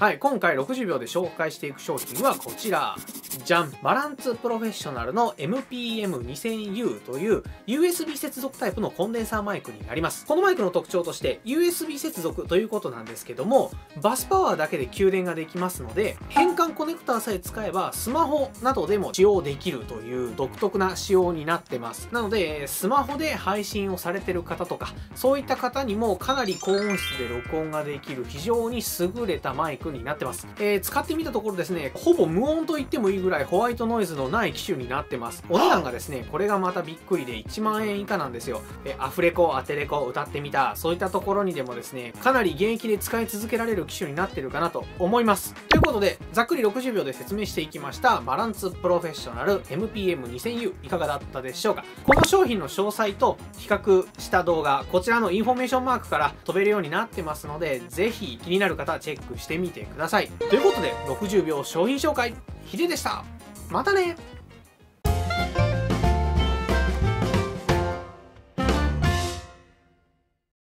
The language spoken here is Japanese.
はい、今回60秒で紹介していく商品はこちら。じゃん、バランツプロフェッショナルの MPM2000U という USB 接続タイプのコンデンサーマイクになります。このマイクの特徴として USB 接続ということなんですけども、バスパワーだけで給電ができますので、変換コネクターさえ使えばスマホなどでも使用できるという独特な仕様になってます。なので、スマホで配信をされてる方とか、そういった方にもかなり高音質で録音ができる非常に優れたマイクになってます。使ってみたところですね、ほぼ無音と言ってもいいぐらいホワイトノイズのない機種になってます。お値段がですね、これがまたびっくりで1万円以下なんですよ。アフレコ、アテレコ、歌ってみた、そういったところにでもですね、かなり現役で使い続けられる機種になってるかなと思います。ということで、ざっくり60秒で説明していきました、バランツプロフェッショナル MPM2000U いかがだったでしょうか。この商品の詳細と比較した動画、こちらのインフォメーションマークから飛べるようになってますので、ぜひ気になる方はチェックしてみてください。ということで、60秒商品紹介、ヒデでした。またね。